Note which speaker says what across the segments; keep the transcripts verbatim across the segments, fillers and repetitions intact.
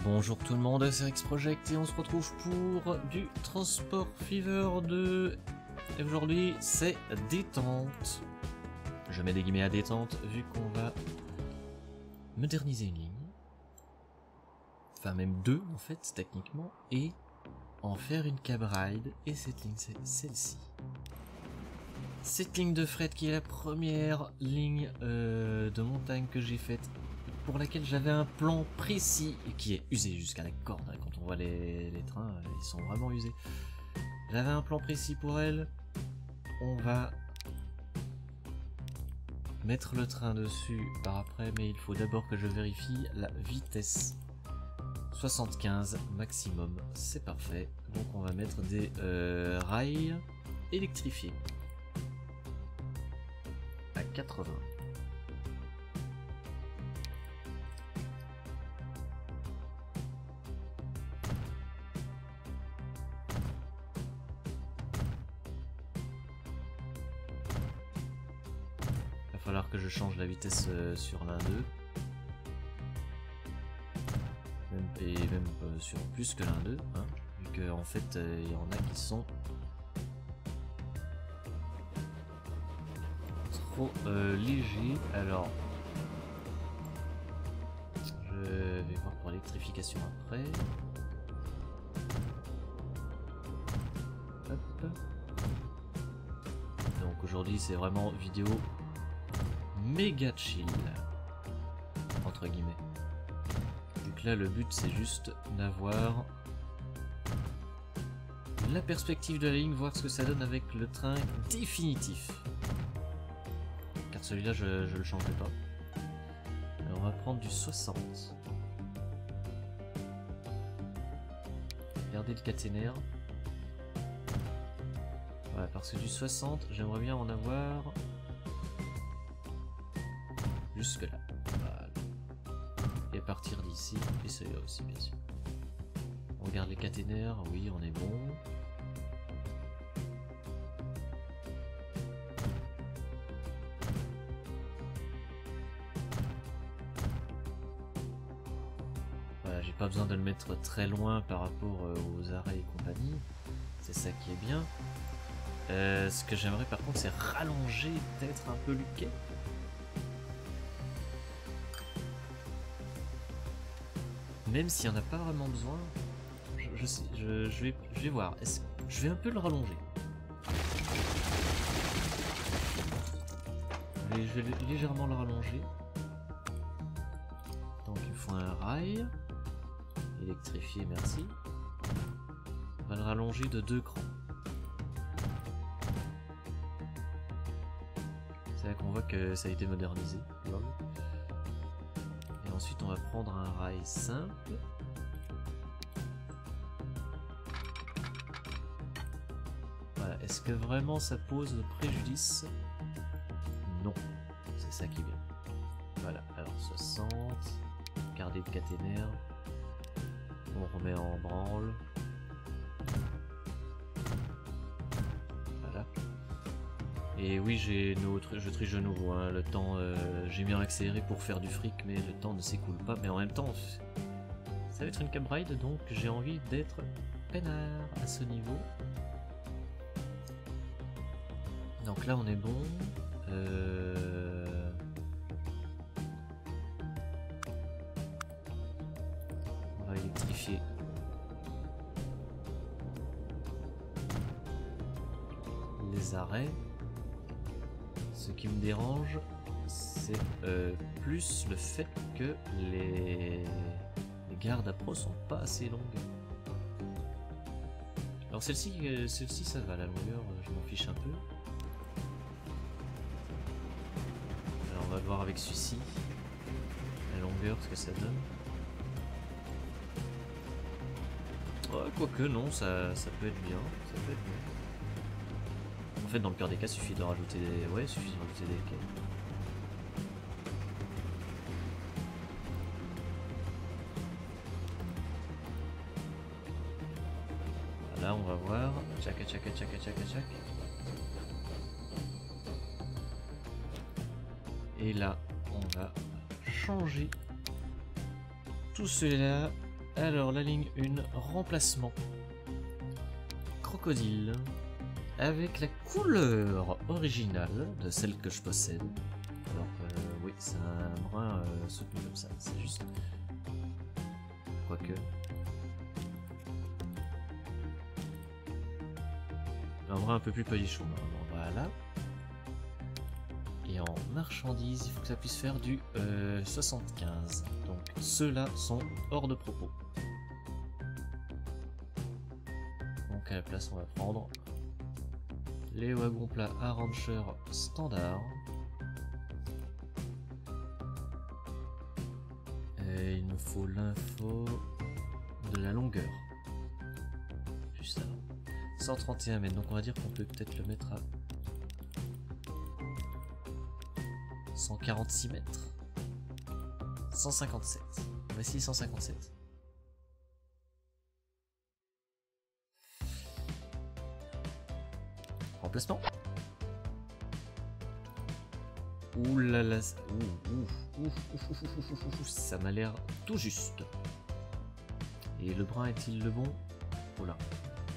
Speaker 1: Bonjour tout le monde, c'est Rex Project et on se retrouve pour du Transport Fever deux. Et aujourd'hui c'est détente. Je mets des guillemets à détente vu qu'on va moderniser une ligne. Enfin même deux en fait techniquement. Et en faire une cab ride. Et cette ligne c'est celle-ci. Cette ligne de fret qui est la première ligne euh, de montagne que j'ai faite, pour laquelle j'avais un plan précis et qui est usé jusqu'à la corde. Quand on voit les, les trains, ils sont vraiment usés. J'avais un plan précis pour elle. On va mettre le train dessus par après, mais il faut d'abord que je vérifie la vitesse. soixante-quinze maximum, c'est parfait. Donc on va mettre des euh, rails électrifiés à quatre-vingts. Il va falloir que je change la vitesse euh, sur l'un d'eux. Même, et même euh, sur plus que l'un d'eux, hein, vu qu'en en fait il euh, y en a qui sont trop euh, légers. Alors je vais voir pour l'électrification après. Hop. Donc aujourd'hui c'est vraiment vidéo méga chill entre guillemets. Donc là le but c'est juste d'avoir la perspective de la ligne, voir ce que ça donne avec le train définitif. Car celui-là je ne le changerai pas. Alors on va prendre du soixante. Regardez le caténaire. Ouais, parce que du soixante, j'aimerais bien en avoir jusque là. Voilà. Et à partir d'ici, et celui-là aussi bien sûr. On regarde les caténaires, oui on est bon. Voilà, j'ai pas besoin de le mettre très loin par rapport aux arrêts et compagnie. C'est ça qui est bien. Euh, ce que j'aimerais par contre c'est rallonger peut-être un peu le quai. Même s'il n'y en a pas vraiment besoin, je, je, sais, je, je, vais, je vais voir. Est-ce, je vais un peu le rallonger. Je vais, je vais légèrement le rallonger. Donc il faut un rail électrifié, merci. On va le rallonger de deux crans. C'est là qu'on voit que ça a été modernisé. Et ensuite on va prendre un rail simple. Voilà, est-ce que vraiment ça pose préjudice? Non, c'est ça qui est bien. Voilà, alors soixante, garder le caténaire, on remet en branle. Voilà. Et oui, j'ai notre, je triche de nouveau, hein, le temps, euh, j'ai bien accéléré pour faire du fric, mais le temps ne s'écoule pas. Mais en même temps, ça va être une cab ride, donc j'ai envie d'être peinard à ce niveau. Donc là, on est bon. Euh... On va électrifier. Les arrêts. Ce qui me dérange, c'est euh, plus le fait que les, les gares d'appro sont pas assez longues. Alors celle-ci, euh, celle-ci ça va, la longueur, je m'en fiche un peu. Alors on va voir avec celui-ci, la longueur, ce que ça donne. Ouais, quoique non, ça, ça peut être bien, ça peut être bien. En fait, dans le pire des cas, il suffit de rajouter des... Ouais, il suffit de rajouter des quais. Voilà, on va voir. Tchaka tchaka tchaka tchaka tchak. Et là, on va changer tout cela Alors, la ligne un, remplacement. Crocodile. Avec la couleur originale de celle que je possède. Alors, euh, oui, c'est un brun euh, soutenu comme ça, c'est juste. Quoique. Un brun un peu plus palichon. Voilà. Et en marchandises, il faut que ça puisse faire du euh, soixante-quinze. Donc ceux-là sont hors de propos. Donc à la place, on va prendre les wagons plats à rancher standard. Et il nous faut l'info de la longueur. Juste avant. cent trente et un mètres, donc on va dire qu'on peut peut-être le mettre à cent quarante-six mètres. cent cinquante-sept. Voici cent cinquante-sept. Remplacement. Ouh là là, ouh, ouh, ouh, ouh, ouh, ouh, ça m'a l'air tout juste. Et le brun est-il le bon? Oh là.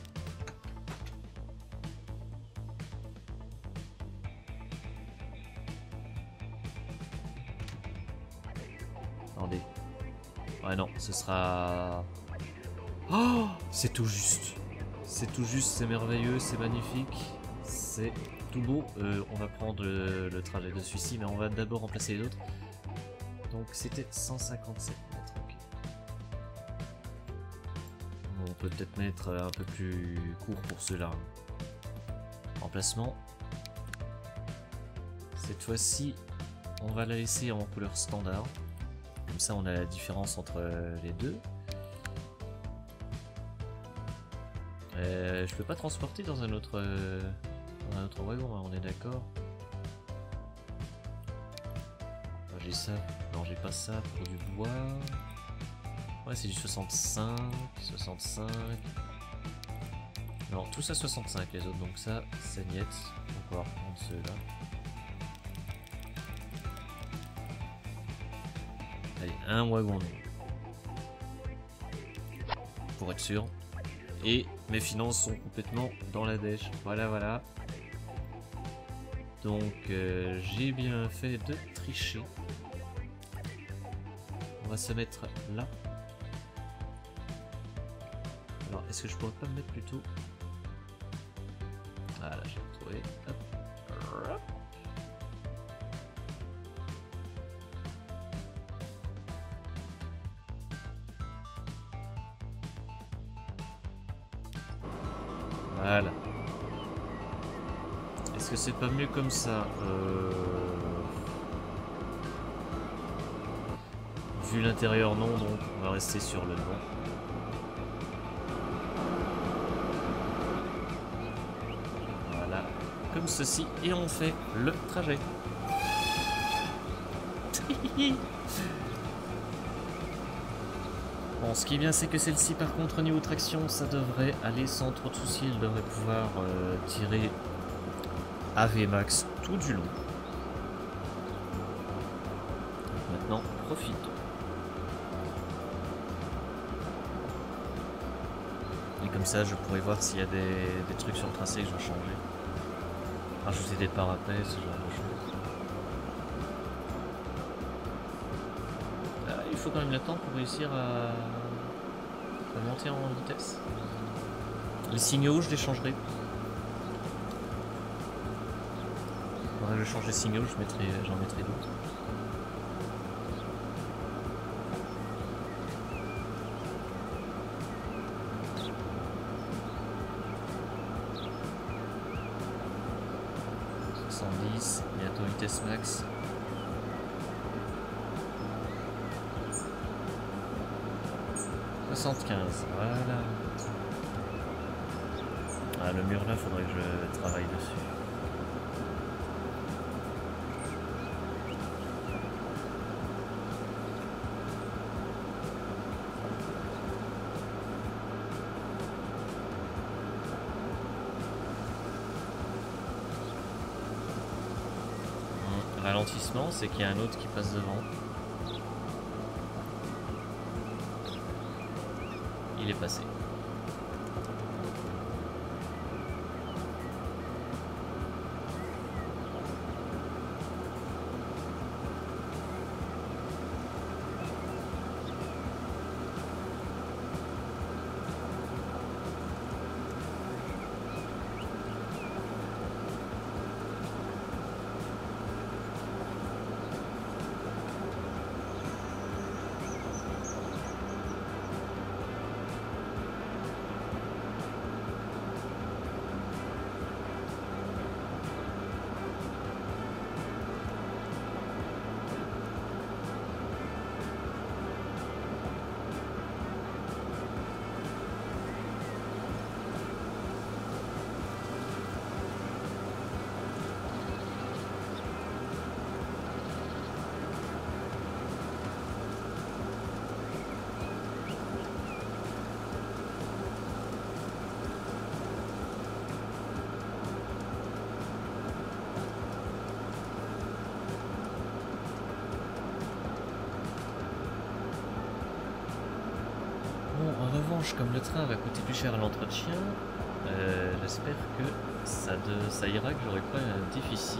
Speaker 1: Attendez. Ouais non, ce sera... Oh, c'est tout juste. C'est tout juste, c'est merveilleux, c'est magnifique. C'est tout beau. Euh, on va prendre le, le trajet de celui-ci, mais on va d'abord remplacer les autres. Donc c'était cent cinquante-sept mètres. Okay. On peut peut-être mettre un peu plus court pour ceux-là. Emplacement. Cette fois-ci, on va la laisser en couleur standard. Comme ça, on a la différence entre les deux. Euh, je peux pas transporter dans un autre, euh, dans un autre wagon, hein, on est d'accord. J'ai ça. Non, j'ai pas ça pour du bois. Ouais, c'est du soixante-cinq, soixante-cinq. Non, tout ça soixante-cinq les autres, donc ça, c'est niet. On va prendre ceux-là. Allez, un wagon pour être sûr. Et mes finances sont complètement dans la dèche. Voilà, voilà. Donc, euh, j'ai bien fait de tricher. On va se mettre là. Alors, est-ce que je pourrais pas me mettre plus tôt? Voilà, j'ai trouvé. Hop. Hop. Voilà. Est-ce que c'est pas mieux comme ça? euh... Vu l'intérieur, non, donc on va rester sur le non. Voilà, comme ceci, et on fait le trajet. Bon, ce qui est bien, c'est que celle-ci, par contre, au niveau traction, ça devrait aller sans trop de soucis. Elle devrait pouvoir euh, tirer A V max tout du long. Donc maintenant, profite. Et comme ça, je pourrais voir s'il y a des, des trucs sur le tracé que je dois changer. Rajouter des parapets, ce genre de choses. Ah, il faut quand même le temps pour réussir à, à monter en vitesse. Les signaux, je les changerai. Faudrait que je change les signaux, je mettrai, j'en mettrai d'autres. soixante-dix, bientôt vitesse max. soixante-quinze, voilà. Ah, le mur là, faudrait que je travaille dessus. Ralentissement, c'est qu'il y a un autre qui passe devant. il est passé. En revanche, comme le train va coûter plus cher à l'entretien, euh, j'espère que ça, de, ça ira, que j'aurai pas un déficit.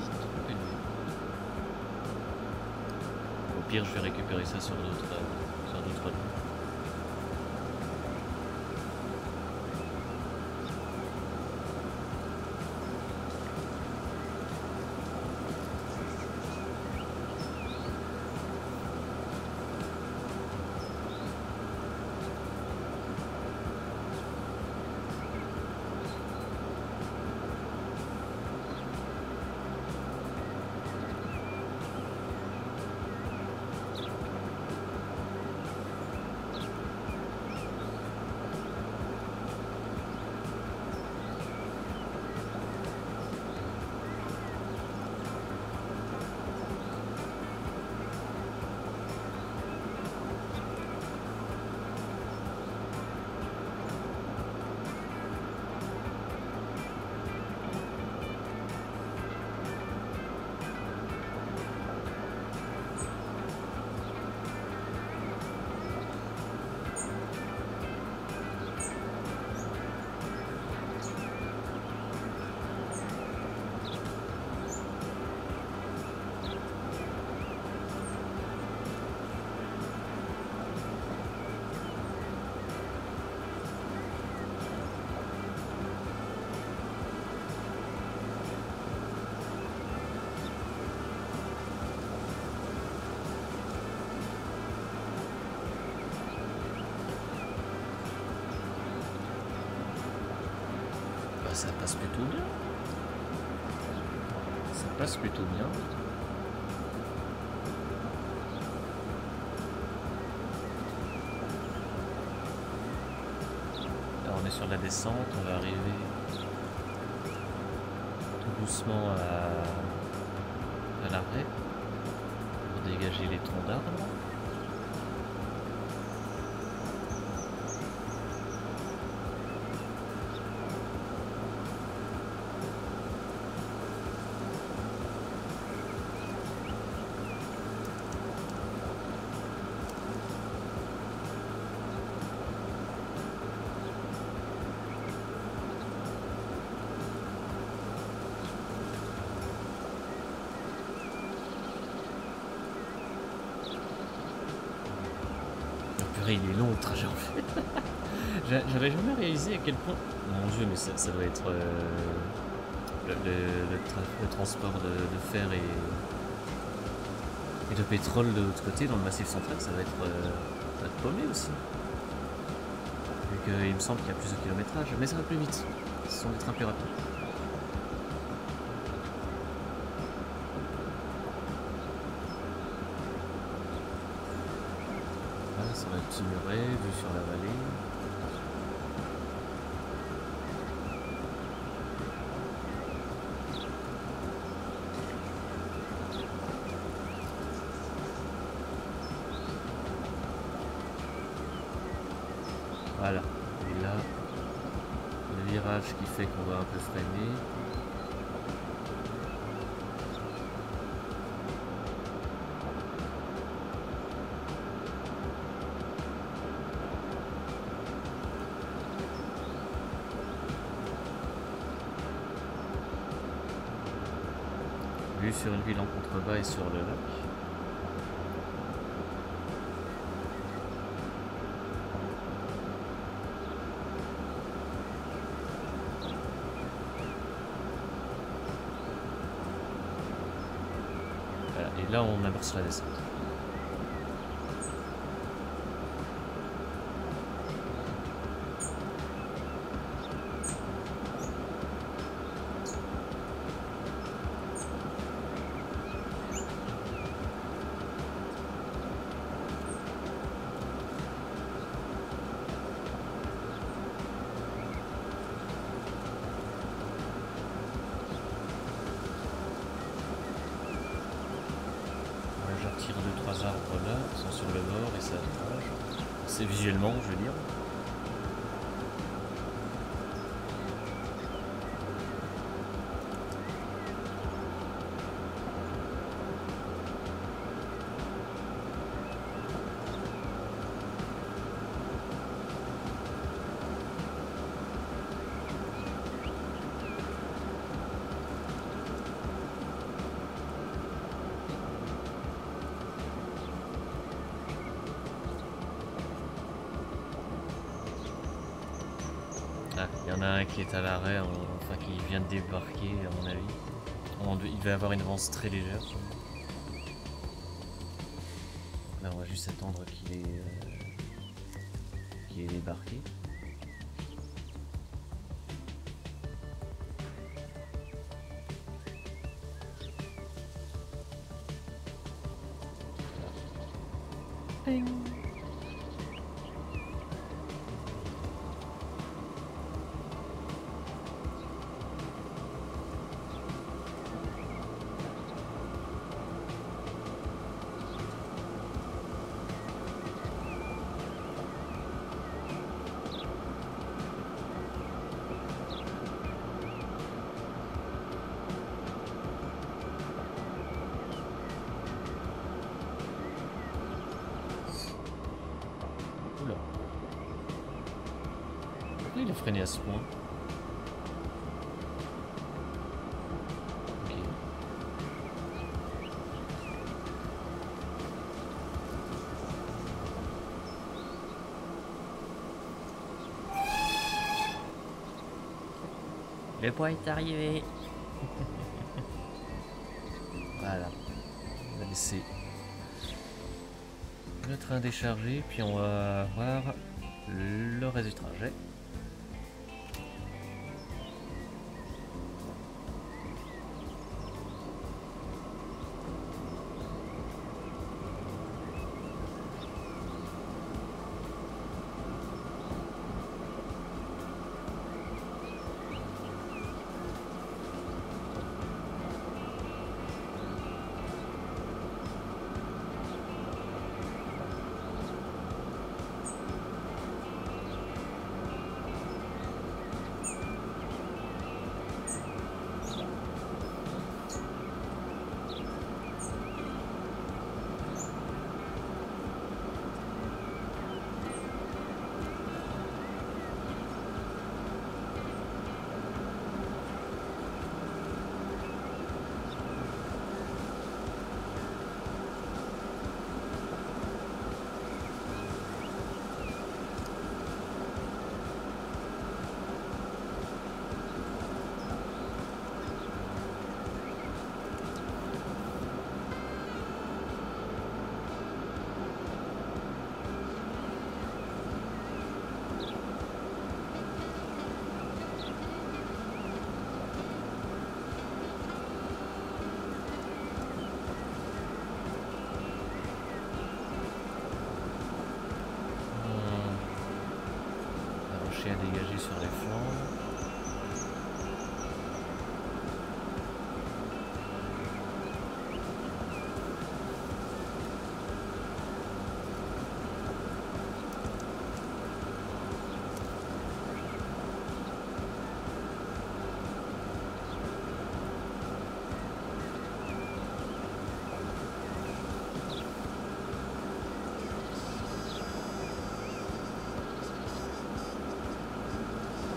Speaker 1: Au pire, je vais récupérer ça sur d'autres euh, sur d'autres lignes. Ça passe plutôt bien. Ça passe plutôt bien. Là, on est sur la descente, on va arriver tout doucement à, à l'arrêt pour dégager les troncs d'arbres. Il est long le trajet en fait. J'avais jamais réalisé à quel point. Mon dieu, mais ça, ça doit être euh, le, le, le, tra le transport de, de fer et, et de pétrole de l'autre côté dans le massif central, ça va être, euh, ça va être paumé aussi. Vu qu'il me semble qu'il y a plus de kilométrage, mais ça va plus vite. Ce sont des trains plus rapides. Sur la petite murée, vue sur la vallée. Voilà. Et là, le virage qui fait qu'on va un peu freiner. vue sur une ville en contrebas et sur le lac. Voilà, et là on amorce la descente. deux trois arbres là, qui sont sur le bord et ça c'est visuellement, je veux dire. Ah, il y en a un qui est à l'arrêt, enfin qui vient de débarquer à mon avis. On, il va avoir une avance très légère. Là on va juste attendre qu'il ait, euh, qu'il ait débarqué. Ping. Pourquoi il a freiné à ce point? Ok. Le point est arrivé. Voilà. On va laisser le train décharger, puis on va voir le reste du trajet. À dégager sur les flancs.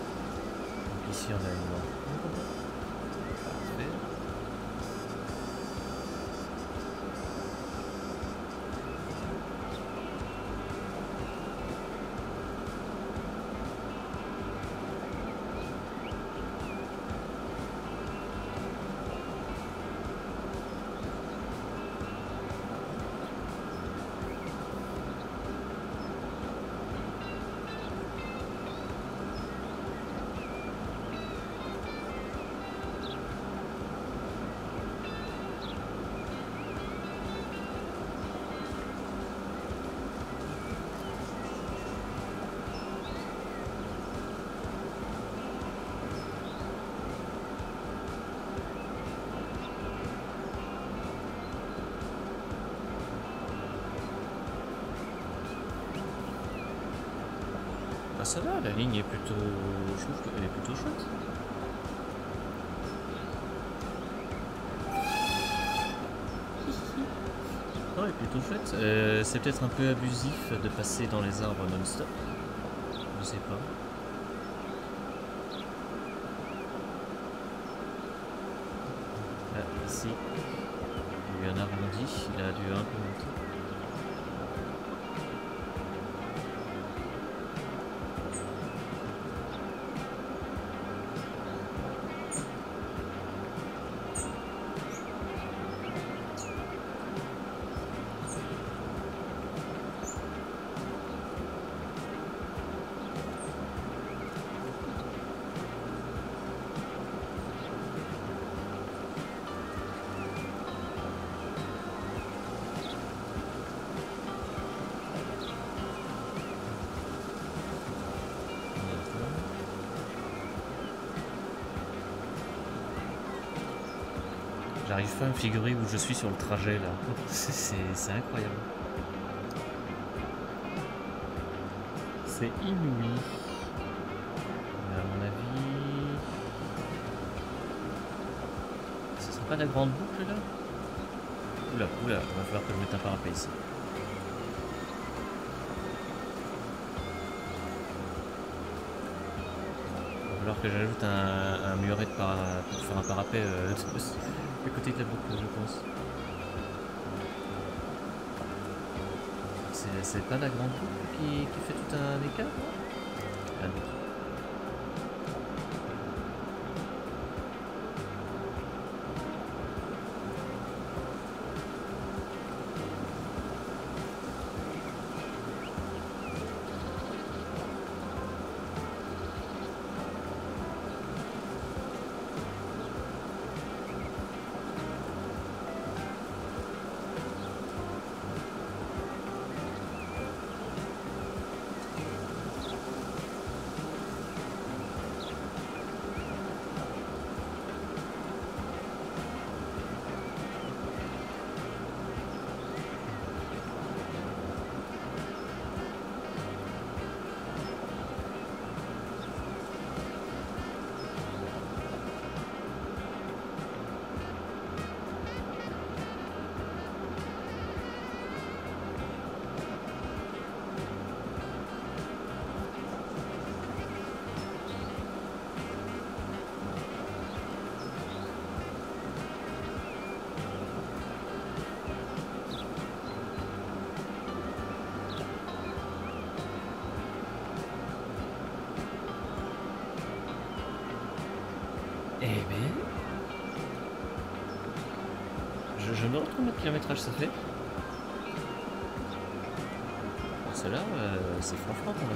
Speaker 1: Ici on a une lampe. Parfait. ça va, la ligne est plutôt... Je trouve qu'elle est plutôt chouette. Non, elle est plutôt chouette. Euh, c'est peut-être un peu abusif de passer dans les arbres non-stop. Je sais pas. Ah, ici. Il y a eu un arrondi, il a dû un peu monter. J'arrive pas à me figurer où je suis sur le trajet là. C'est incroyable. C'est inouï. Mais à mon avis... Ce serait pas la grande boucle là? Oula, oula, il va falloir que je mette un parapet ici. Il va falloir que j'ajoute un, un muret de para... pour faire un parapet euh, du côté de la boucle, je pense. C'est pas la grande boucle qui, qui fait tout un écart, non? Ah non. Eh ben... Je, je me rends compte combien de kilométrage ça fait. Pour cela, euh, c'est franchement pas mal.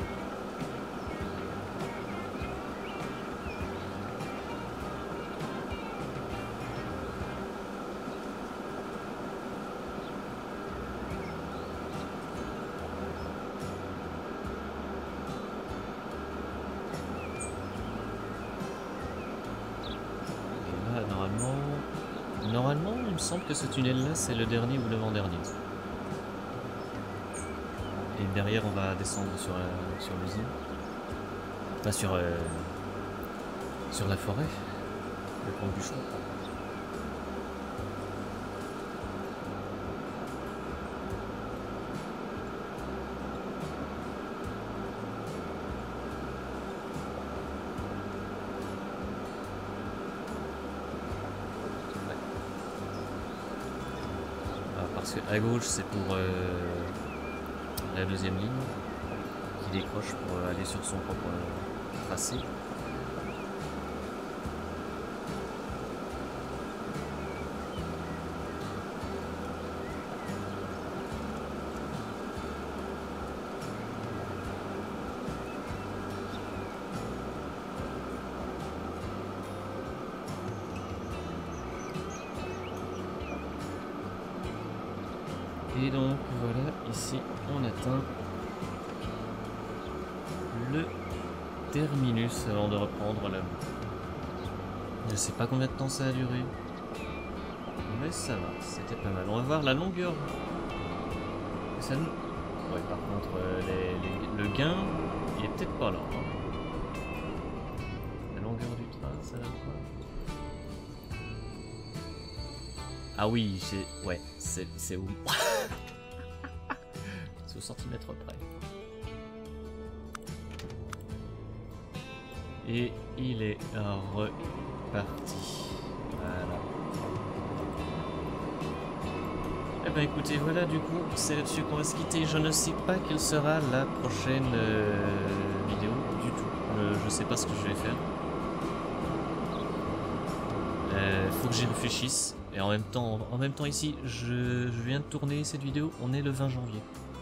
Speaker 1: Normalement, il me semble que ce tunnel-là, c'est le dernier ou l'avant-dernier. Et derrière, on va descendre sur, euh, sur l'usine. Pas sur, euh, sur la forêt. Le pont du champ. Parce qu'à gauche c'est pour euh, la deuxième ligne qui décroche pour aller sur son propre euh, tracé. Et donc voilà, ici on atteint le terminus avant de reprendre la boucle. Je sais pas combien de temps ça a duré, mais ça va, c'était pas mal. On va voir la longueur. Ça nous... Ouais, par contre, euh, les, les, le gain est peut-être pas là. Hein. La longueur du train, ça va pas. Ah oui, c'est... Ouais, c'est où? C'est au centimètre près. Et il est reparti. Voilà. Eh ben écoutez, voilà, du coup, c'est là-dessus qu'on va se quitter. Je ne sais pas quelle sera la prochaine euh, vidéo du tout. Euh, je sais pas ce que je vais faire. Euh, faut que j'y réfléchisse. Et en même temps, en même temps ici, je, je viens de tourner cette vidéo. On est le vingt janvier.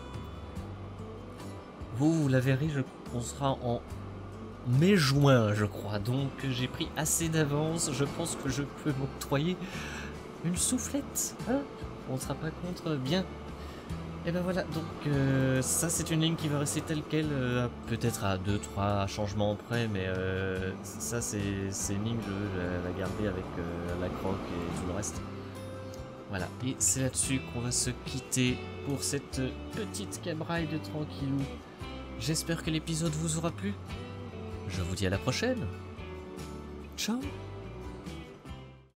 Speaker 1: Vous, vous la verrez, je, on sera en mai-juin, je crois. Donc j'ai pris assez d'avance. Je pense que je peux m'octroyer une soufflette. Hein, on ne sera pas contre. Bien. Et ben voilà, donc euh, ça c'est une ligne qui va rester telle quelle, euh, peut-être à deux trois changements près, mais euh, ça c'est une ligne, je vais la garder avec euh, la croque et tout le reste. Voilà, et c'est là-dessus qu'on va se quitter pour cette petite cab ride tranquillou. J'espère que l'épisode vous aura plu. Je vous dis à la prochaine. Ciao.